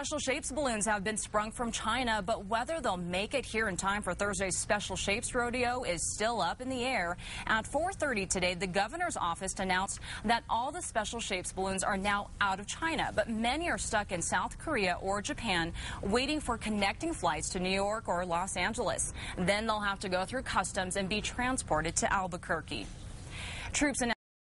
Special Shapes balloons have been sprung from China, but whether they'll make it here in time for Thursday's Special Shapes rodeo is still up in the air. At 4:30 today, the governor's office announced that all the Special Shapes balloons are now out of China, but many are stuck in South Korea or Japan, waiting for connecting flights to New York or Los Angeles. Then they'll have to go through customs and be transported to Albuquerque. Troops in